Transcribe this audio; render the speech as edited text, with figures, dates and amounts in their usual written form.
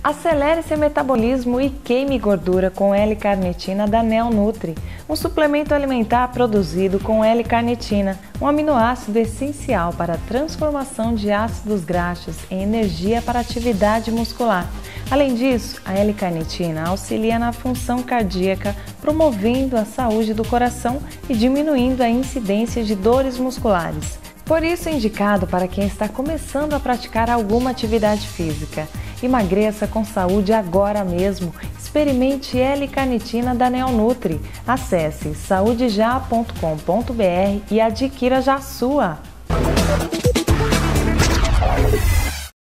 Acelere seu metabolismo e queime gordura com L-carnitina da Neonutri, um suplemento alimentar produzido com L-carnitina, um aminoácido essencial para a transformação de ácidos graxos em energia para atividade muscular. Além disso, a L-carnitina auxilia na função cardíaca, promovendo a saúde do coração e diminuindo a incidência de dores musculares. Por isso, é indicado para quem está começando a praticar alguma atividade física. Emagreça com saúde agora mesmo. Experimente L-carnitina da Neonutri. Acesse saudejá.com.br e adquira já a sua!